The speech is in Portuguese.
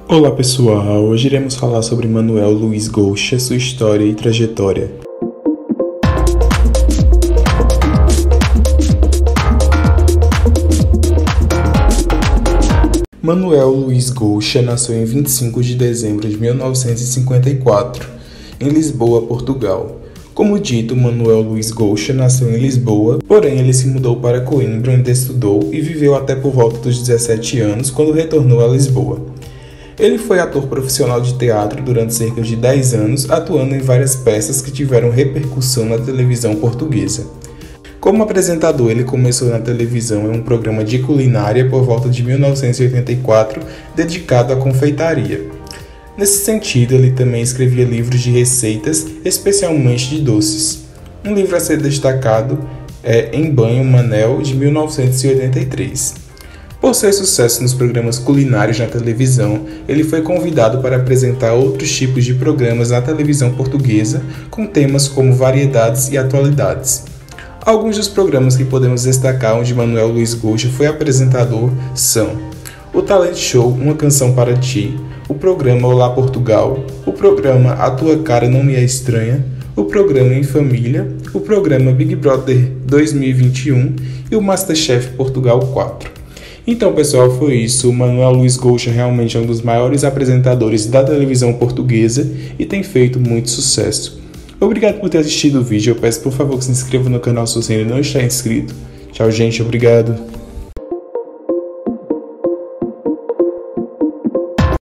Olá pessoal, hoje iremos falar sobre Manuel Luiz Gouxa, sua história e trajetória. Manuel Luiz Gouxa nasceu em 25 de dezembro de 1954, em Lisboa, Portugal. Como dito, Manuel Luiz Gouxa nasceu em Lisboa, porém ele se mudou para Coimbra, onde estudou e viveu até por volta dos 17 anos, quando retornou a Lisboa. Ele foi ator profissional de teatro durante cerca de 10 anos, atuando em várias peças que tiveram repercussão na televisão portuguesa. Como apresentador, ele começou na televisão em um programa de culinária por volta de 1984, dedicado à confeitaria. Nesse sentido, ele também escrevia livros de receitas, especialmente de doces. Um livro a ser destacado é Em Banho Manel, de 1983. Por seu sucesso nos programas culinários na televisão, ele foi convidado para apresentar outros tipos de programas na televisão portuguesa, com temas como variedades e atualidades. Alguns dos programas que podemos destacar onde Manuel Luiz Gouxa foi apresentador são o Talent Show Uma Canção para Ti, o programa Olá Portugal, o programa A Tua Cara Não Me É Estranha, o programa Em Família, o programa Big Brother 2021 e o Masterchef Portugal 4. Então, pessoal, foi isso. O Manuel Luiz Gouxa realmente é um dos maiores apresentadores da televisão portuguesa e tem feito muito sucesso. Obrigado por ter assistido o vídeo. Eu peço, por favor, que se inscreva no canal se você ainda não está inscrito. Tchau, gente. Obrigado.